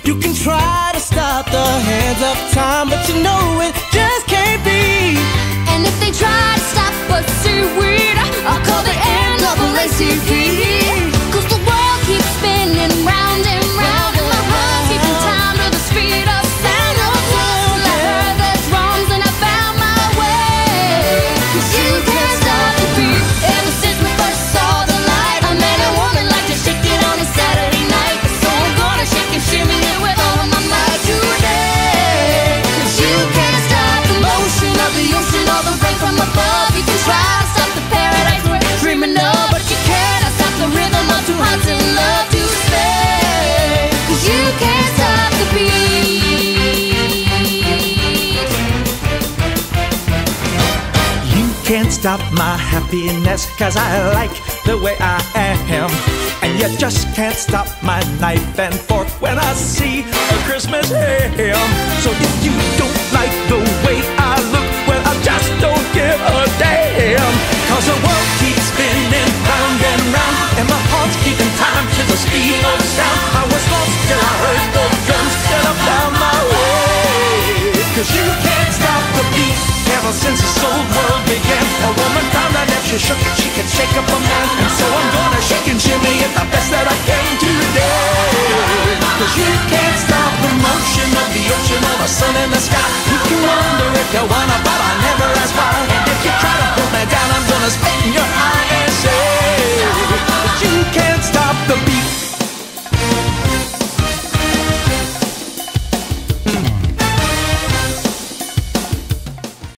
You can try to stop the hands of time, but you know it just can't be. And if they try to stop us seaweed, I'll call the NAACP. 'Cause the world keeps spinning round and round, and my heart's keeping time to the speed of sound. Well, I heard the drums and I found my way. 'Cause you can't stop the beat. Ever since we first saw the light, a man and woman like to shake it on a Saturday night. So I'm gonna shake and shimmy it with all of my might today. 'Cause you can't stop the motion of the ocean or the rain from above. You can try to stop the paradise we're dreaming of, but you cannot stop the rhythm of two hearts in love to stay. 'Cause you can't stop the beat. You can't stop my happiness, 'cause I like the way I am. And you just can't stop my knife and fork when I see